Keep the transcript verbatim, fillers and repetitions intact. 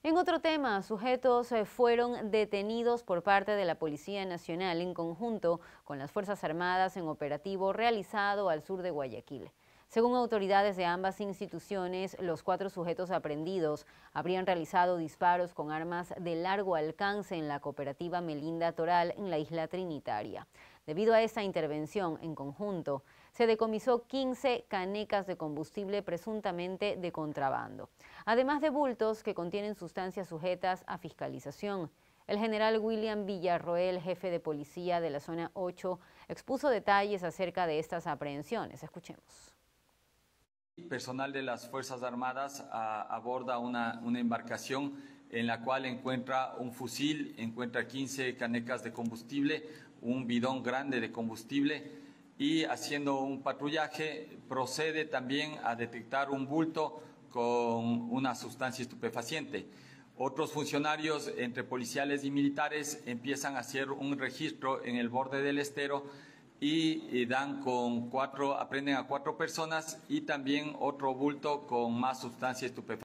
En otro tema, sujetos eh, fueron detenidos por parte de la Policía Nacional en conjunto con las Fuerzas Armadas en operativo realizado al sur de Guayaquil. Según autoridades de ambas instituciones, los cuatro sujetos aprehendidos habrían realizado disparos con armas de largo alcance en la cooperativa Melinda Toral en la isla Trinitaria. Debido a esta intervención en conjunto, se decomisó quince canecas de combustible presuntamente de contrabando, además de bultos que contienen sustancias sujetas a fiscalización. El general William Villarroel, jefe de policía de la zona ocho, expuso detalles acerca de estas aprehensiones. Escuchemos. Personal de las Fuerzas Armadas a, aborda una, una embarcación en la cual encuentra un fusil, encuentra quince canecas de combustible, un bidón grande de combustible y haciendo un patrullaje procede también a detectar un bulto con una sustancia estupefaciente. Otros funcionarios, entre policiales y militares, empiezan a hacer un registro en el borde del estero y, y dan con cuatro, aprenden a cuatro personas y también otro bulto con más sustancia estupefaciente.